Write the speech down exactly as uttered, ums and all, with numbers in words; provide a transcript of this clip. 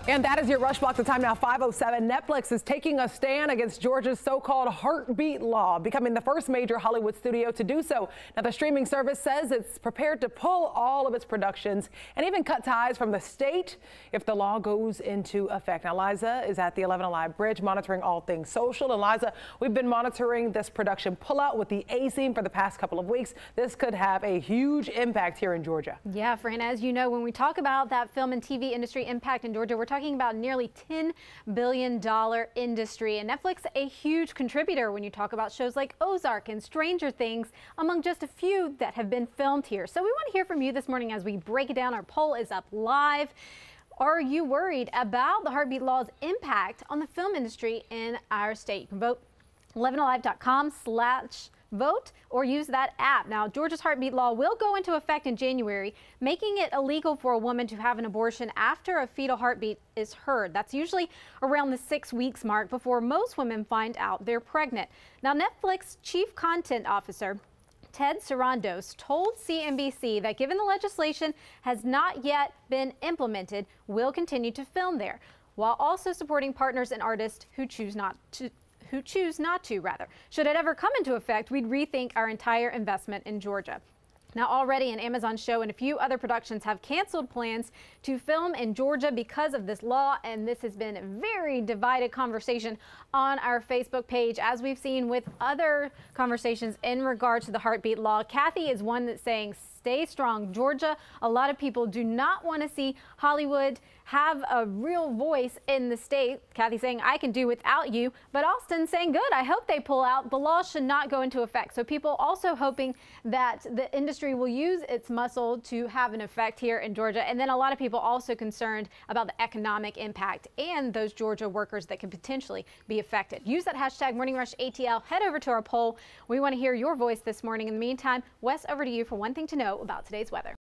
And that is your Rush Block. The time now five oh seven. Netflix is taking a stand against Georgia's so-called heartbeat law, becoming the first major Hollywood studio to do so. Now, the streaming service says it's prepared to pull all of its productions and even cut ties from the state if the law goes into effect. Now, Liza is at the eleven Alive Bridge monitoring all things social. And Liza, we've been monitoring this production pullout with the A-Scene for the past couple of weeks. This could have a huge impact here in Georgia. Yeah, Fran, as you know, when we talk about that film and T V industry impact in Georgia, we're talking about nearly ten billion dollar industry, and Netflix a huge contributor when you talk about shows like Ozark and Stranger Things, among just a few that have been filmed here. So we want to hear from you this morning as we break it down. Our poll is up live. Are you worried about the heartbeat law's impact on the film industry in our state? You can vote eleven alive dot com slash vote or use that app. Now, Georgia's heartbeat law will go into effect in January, making it illegal for a woman to have an abortion after a fetal heartbeat is heard. That's usually around the six weeks mark before most women find out they're pregnant. Now, Netflix chief content officer Ted Sarandos told C N B C that given the legislation has not yet been implemented, we'll continue to film there, while also supporting partners and artists who choose not to who choose not to, rather. Should it ever come into effect, we'd rethink our entire investment in Georgia. Now, already an Amazon show and a few other productions have canceled plans to film in Georgia because of this law, and this has been a very divided conversation on our Facebook page, as we've seen with other conversations in regard to the heartbeat law. Kathy is one that's saying, stay strong, Georgia. A lot of people do not want to see Hollywood have a real voice in the state. Kathy saying, I can do without you. But Austin saying, good, I hope they pull out. The law should not go into effect. So people also hoping that the industry will use its muscle to have an effect here in Georgia. And then a lot of people also concerned about the economic impact and those Georgia workers that could potentially be affected. Use that hashtag Morning Rush A T L. Head over to our poll. We want to hear your voice this morning. In the meantime, Wes, over to you for one thing to know about today's weather.